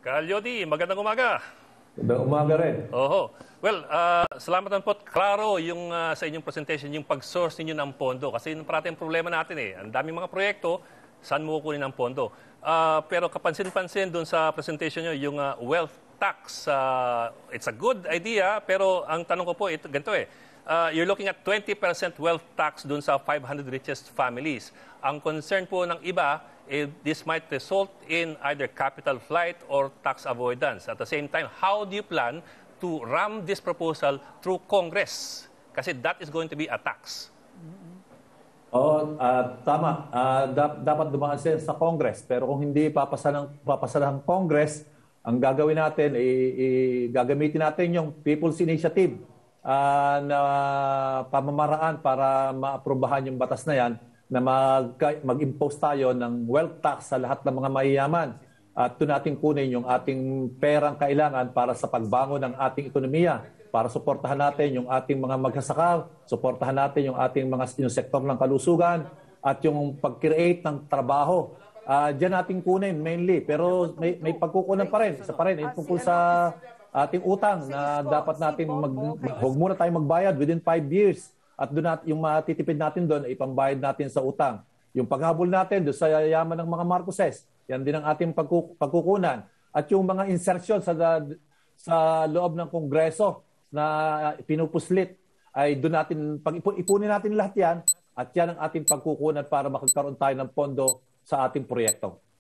Kalyodi, magandang umaga. Magandang umaga rin. Oho. Well, salamat naman po. Klaro yung sa inyong presentation, yung pag-source ninyo ng pondo. Kasi yun parati ang problema natin eh. Ang daming mga proyekto, saan mo kukunin ng pondo? Pero kapansin-pansin doon sa presentation nyo, yung wealth tax, it's a good idea, pero ang tanong ko po, ganito eh. You're looking at 20% wealth tax doon sa 500 richest families. Ang concern po ng iba, this might result in either capital flight or tax avoidance. At the same time, how do you plan to ram this proposal through Congress? Kasi that is going to be a tax. Tama. Dapat dumaan siya sa Congress. Pero kung hindi papasa ng Congress, ang gagawin natin, gagamitin natin yung People's Initiative na pamamaraan para maaprubahan yung batas na yan na mag-impose tayo ng wealth tax sa lahat ng mga mayayaman. At doon natin kunin yung ating perang kailangan para sa pagbangon ng ating ekonomiya, para suportahan natin yung ating mga magsasaka, suportahan natin yung ating yung sektor ng kalusugan, at yung pag-create ng trabaho. Diyan natin kunin mainly. Pero may pagkukunan pa rin. Isa pa rin, tungkol sa ating utang na dapat natin, huwag muna tayo magbayad within 5 years. At doon yung matitipid natin doon, ipambayad natin sa utang. Yung paghabol natin doon sa yaman ng mga Marcoses, yan din ang ating pagkukunan. At yung mga insertion sa loob ng Kongreso na pinupuslit, ay doon natin, ipunin natin lahat yan, at yan ang ating pagkukunan para makagkaroon tayo ng pondo sa ating proyekto.